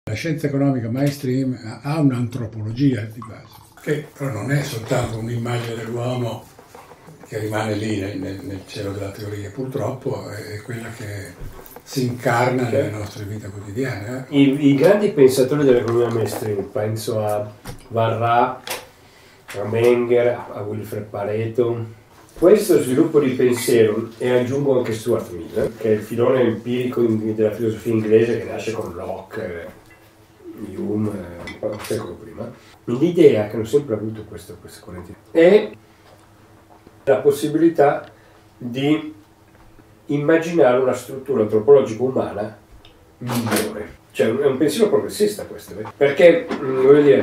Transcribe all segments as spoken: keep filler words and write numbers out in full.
La scienza economica mainstream ha un'antropologia di base, che però non è soltanto un'immagine dell'uomo che rimane lì nel, nel cielo della teoria, purtroppo è quella che si incarna nelle nostre vite quotidiane. Eh? I, I grandi pensatori dell'economia mainstream, penso a Varra, a Menger, a Wilfred Pareto, questo sviluppo di pensiero, e aggiungo anche Stuart Mill, che è il filone empirico della filosofia inglese che nasce con Locke, Hume, un secolo prima, l'idea che hanno sempre avuto questo, queste correnti è la possibilità di immaginare una struttura antropologica umana migliore. Cioè è un pensiero progressista questo, eh? Perché, voglio dire,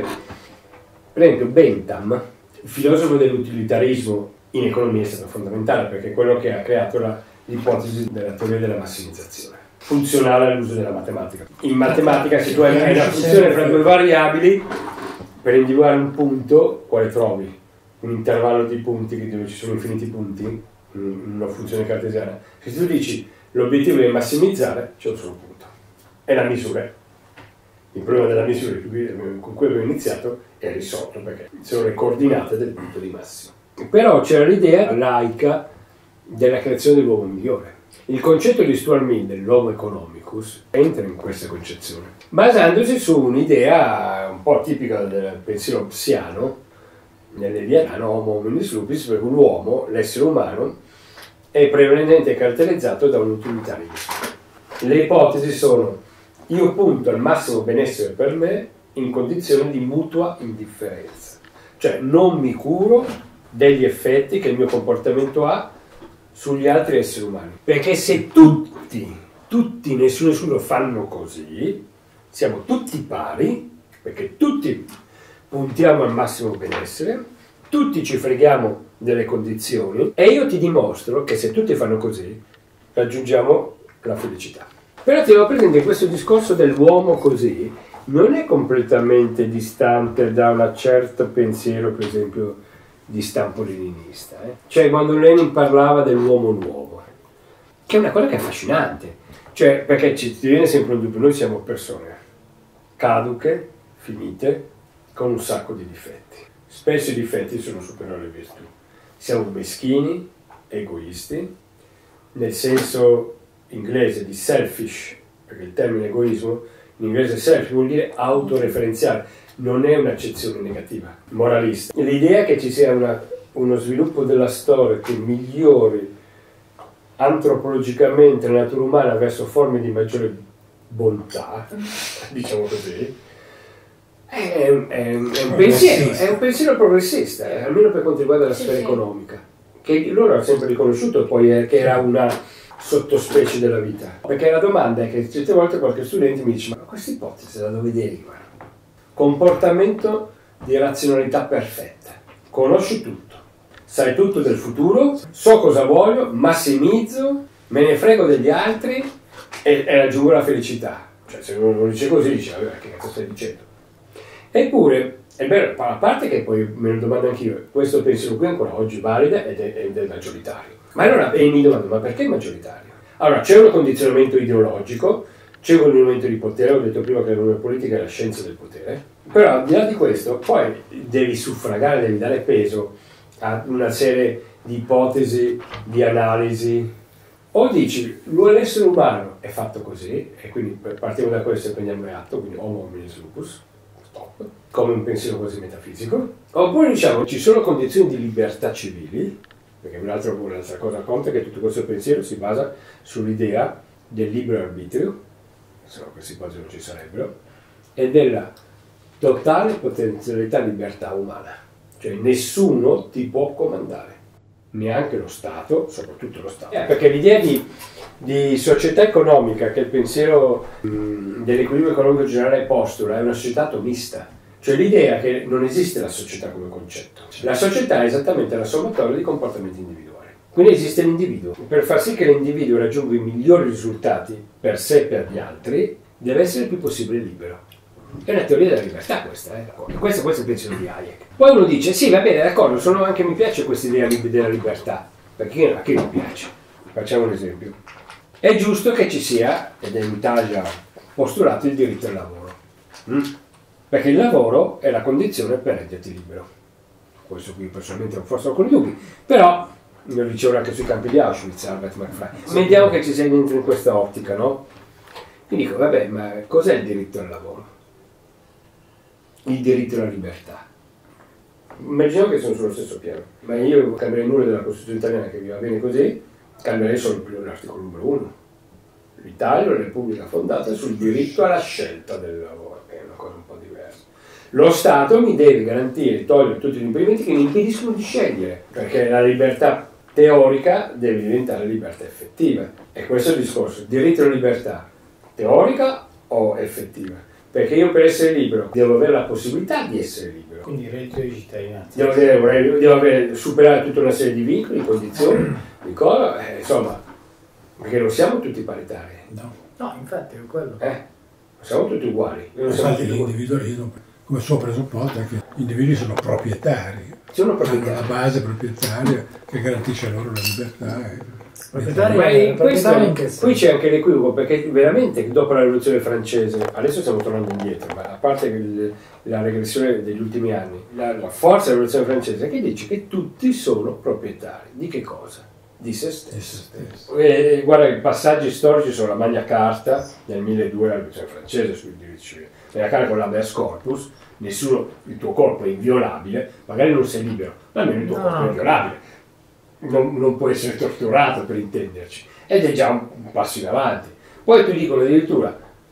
per esempio Bentham, il filosofo dell'utilitarismo in economia, è stato fondamentale perché è quello che ha creato la, l'ipotesi della teoria della massimizzazione, funzionale all'uso della matematica. In matematica, se tu hai una funzione fra due variabili, per individuare un punto, quale trovi? Un intervallo di punti dove ci sono infiniti punti, in una funzione cartesiana. Se tu dici l'obiettivo è massimizzare, c'è un solo punto. È la misura. Il problema della misura con cui abbiamo iniziato è risolto perché sono le coordinate del punto di massimo. Però c'era l'idea laica della creazione dell'uomo migliore. Il concetto di Stuart Mill dell'homo economicus entra in questa concezione, basandosi su un'idea un po' tipica del pensiero psiano, nell'Eliano homo hominis lupus, per cui l'uomo, l'essere umano, è prevalentemente caratterizzato da un utilitarismo. Le ipotesi sono: io punto al massimo benessere per me in condizioni di mutua indifferenza, cioè non mi curo degli effetti che il mio comportamento ha sugli altri esseri umani, perché se tutti, tutti, nessuno, nessuno fanno così, siamo tutti pari, perché tutti puntiamo al massimo benessere, tutti ci freghiamo delle condizioni e io ti dimostro che se tutti fanno così raggiungiamo la felicità. Però tenevo presente che questo discorso dell'uomo così non è completamente distante da un certo pensiero, per esempio, di stampo leninista. Eh? Cioè quando Lenin parlava dell'uomo nuovo, che è una cosa che è affascinante, cioè perché ci viene sempre un dubbio, noi siamo persone caduche, finite, con un sacco di difetti. Spesso i difetti sono superiori alle virtù. Siamo meschini, egoisti, nel senso inglese di selfish, perché il termine egoismo in inglese selfish vuol dire autoreferenziale, non è un'accezione negativa, moralista. L'idea che ci sia una, uno sviluppo della storia che migliori antropologicamente la natura umana verso forme di maggiore bontà, diciamo così, È un, è, un, è, un pensiero, è un pensiero progressista, eh, almeno per quanto riguarda la sfera sì, economica, che loro hanno sempre riconosciuto poi è, che era una sottospecie della vita. Perché la domanda è che certe volte qualche studente mi dice: ma questa ipotesi da dove deriva? Comportamento di razionalità perfetta. Conosci tutto, sai tutto del futuro, so cosa voglio, massimizzo, me ne frego degli altri e, e raggiungo la felicità. Cioè se uno lo dice così dice: vabbè, che cazzo stai dicendo? Eppure, è vero, a parte che poi me lo domando anch'io, questo pensiero qui ancora oggi valida ed è, ed è maggioritario. Ma allora, e mi domando, ma perché maggioritario? Allora, c'è un condizionamento ideologico, c'è un condizionamento di potere, ho detto prima che l'economia politica è la scienza del potere, però al di là di questo, poi devi suffragare, devi dare peso a una serie di ipotesi, di analisi, o dici, l'essere umano è fatto così, e quindi partiamo da questo e prendiamo atto, quindi homo hominis lupus, come un pensiero quasi metafisico, oppure diciamo ci sono condizioni di libertà civili, perché un'altra, un'altra cosa conta è che tutto questo pensiero si basa sull'idea del libero arbitrio, se no queste cose non ci sarebbero, e della totale potenzialità libertà umana, cioè nessuno ti può comandare, neanche lo Stato, soprattutto lo Stato, eh, perché l'idea di, di società economica che il pensiero mh, dell'equilibrio economico generale postula è una società atomista, cioè l'idea che non esiste la società come concetto. La società è esattamente la sommatoria di comportamenti individuali. Quindi esiste l'individuo. Per far sì che l'individuo raggiunga i migliori risultati per sé e per gli altri, deve essere il più possibile libero. È una teoria della libertà questa, eh? questo, questo è il pensiero di Hayek. Poi uno dice, sì va bene, d'accordo, sono anche mi piace questa idea della libertà, perché a chi non piace? Facciamo un esempio. È giusto che ci sia, ed è in Italia postulato, il diritto al lavoro. Mm? Perché il lavoro è la condizione per renderti libero. Questo qui personalmente forse ho alcuni dubbi, però lo dicevo anche sui campi di Auschwitz, Albert McFly. Vediamo che ci sei dentro in questa ottica, no? Mi dico, vabbè, ma cos'è il diritto al lavoro? Il diritto alla libertà. Immaginiamo che sono sullo stesso piano, ma io non cambierei nulla della Costituzione italiana, che vi va bene così, cambierei solo l'articolo numero uno. L'Italia è una repubblica fondata sul diritto alla scelta del lavoro, che è una cosa un po' diversa. Lo Stato mi deve garantire, togliere tutti gli impedimenti che mi impediscono di scegliere, perché la libertà teorica deve diventare libertà effettiva. E questo è il discorso, diritto alla libertà, teorica o effettiva? Perché io per essere libero devo avere la possibilità di essere libero. Quindi reddito di cittadinanza. Devo, avere, devo avere, superare tutta una serie di vincoli, condizioni, di cose, eh, insomma, perché non siamo tutti paritari. No. No, infatti è quello. Eh, non siamo tutti uguali. Non siamo Infatti tutti uguali. l'individualismo, come suo presupposto, è che gli individui sono proprietari. Sono Hanno proprietari. la base proprietaria che garantisce loro la libertà. E Proprietari- Ma in questo- proprietari in che senso? qui c'è anche l'equivoco, perché veramente dopo la rivoluzione francese, adesso stiamo tornando indietro, ma a parte il- la regressione degli ultimi anni, la, la forza della rivoluzione francese che dice che tutti sono proprietari. Di che cosa? Di se di stessi. se stesso. E, guarda, i passaggi storici sono la Magna Carta nel milleduecento, la rivoluzione francese sui diritti civili. Magna Carta con l'habeas corpus, nessuno, il tuo corpo è inviolabile, magari non sei libero, ma almeno il tuo No, corpo no. è inviolabile. Non, non può essere torturato, per intenderci, ed è già un, un passo in avanti. Poi ti dicono addirittura,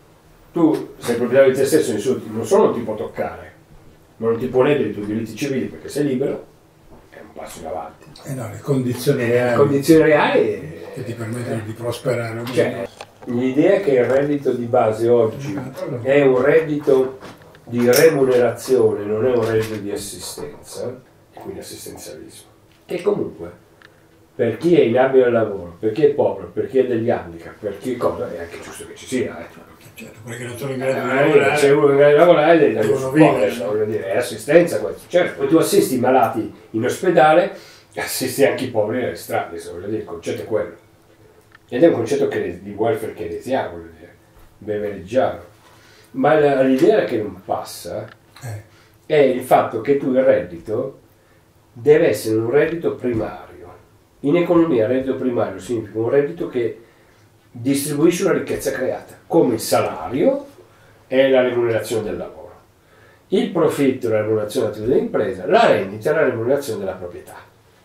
tu sei proprietario di te stesso, nessuno ti- non solo non ti può toccare, ma non ti può ledere i tuoi diritti civili perché sei libero, è un passo in avanti. E no, le condizioni Le reali condizioni reali, che ti permettono di prosperare. cioè, l'idea che il reddito di base oggi è un reddito di remunerazione, non è un reddito di assistenza, e quindi assistenzialismo, che comunque per chi è inabile al lavoro, per chi è povero, per chi ha degli handicap, per chi cosa, è anche giusto che ci sia. Eh. Certo, perché non sono in grado di Eh, lavorare. se uno è in grado di lavorare devi dare Devono supporto, vivere. voglio dire, è assistenza questo. Certo, poi tu assisti i malati in ospedale, assisti anche i poveri nelle strade, se voglio dire, il concetto è quello. Ed è un concetto che, di welfare keynesiano, voglio dire, bevereggiano. Ma la- l'idea che non passa Eh, è il fatto che tu il reddito deve essere un reddito primario. In economia il reddito primario significa un reddito che distribuisce una ricchezza creata, come il salario e la remunerazione del lavoro. Il profitto è la remunerazione dell'impresa, la rendita è la remunerazione della proprietà.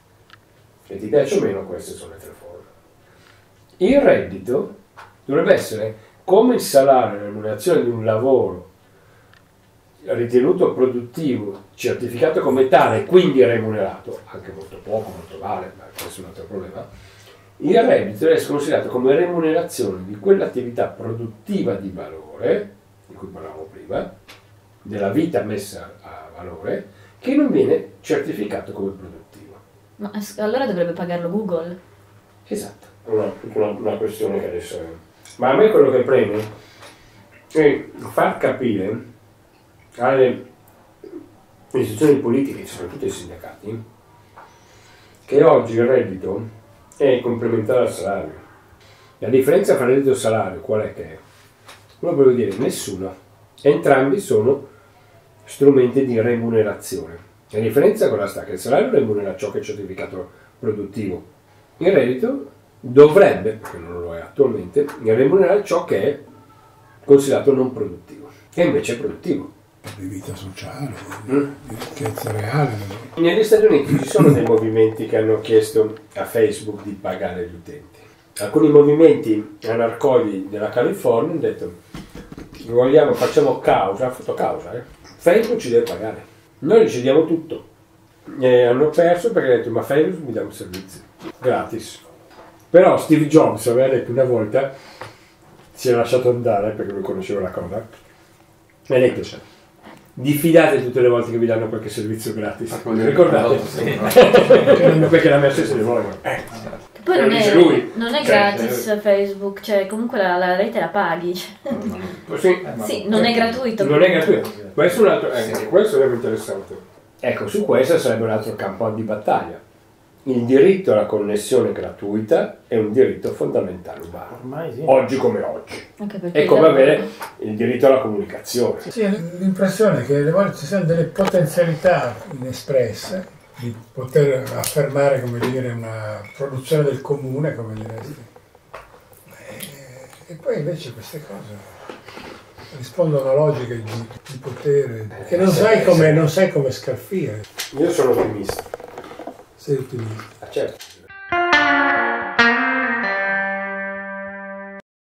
E ti piace o meno, queste sono le tre forme. Il reddito dovrebbe essere come il salario e la remunerazione di un lavoro ritenuto produttivo, certificato come tale e quindi remunerato, anche molto poco, molto male, ma questo è un altro problema. Il reddito deve essere considerato come remunerazione di quell'attività produttiva di valore, di cui parlavamo prima, della vita messa a valore, che non viene certificato come produttivo. Ma es- allora dovrebbe pagarlo Google. Esatto, una, una, una questione che adesso è. Ma a me quello che preme è far capire alle istituzioni politiche, soprattutto ai sindacati, che oggi il reddito è complementare al salario. La differenza tra reddito e salario qual è che è? Come voglio dire, nessuna. Entrambi sono strumenti di remunerazione. La differenza cosa sta? Che il salario remunera ciò che è certificato produttivo. Il reddito dovrebbe, perché non lo è attualmente, remunerare ciò che è considerato non produttivo, che invece è produttivo. di vita sociale, di, Mm. di ricchezza reale. Negli Stati Uniti ci sono dei movimenti che hanno chiesto a Facebook di pagare gli utenti. Alcuni movimenti anarcoidi della California hanno detto vogliamo, facciamo causa, ha fatto causa, eh? Facebook ci deve pagare. Noi gli cediamo tutto. E hanno perso perché hanno detto ma Facebook mi dà un servizio gratis. Però Steve Jobs aveva detto una volta, si è lasciato andare perché lui conosceva la cosa, e ha detto diffidate tutte le volte che vi danno qualche servizio gratis. Ricordate? Perché la mia stessa ne vogliono. Eh. Che poi Lo non dice è, lui. non è Cioè, gratis Facebook, cioè comunque la, la rete la paghi. cioè. Sì, Sì, non è gratuito. non è gratuito. Questo è un altro, eh, questo sarebbe interessante. Ecco, su questo sarebbe un altro campo di battaglia. il diritto alla connessione gratuita è un diritto fondamentale umano, Ormai sì. oggi come oggi. Anche perché È come da- avere il diritto alla comunicazione. Sì, l'impressione è che alle volte ci siano delle potenzialità inespresse di poter affermare, come dire, una produzione del comune, come diresti. E, e poi invece queste cose rispondono a logiche di, di potere che non sai come, non sai come scalfire. Io sono ottimista. Sei ottimista. Ah, certo.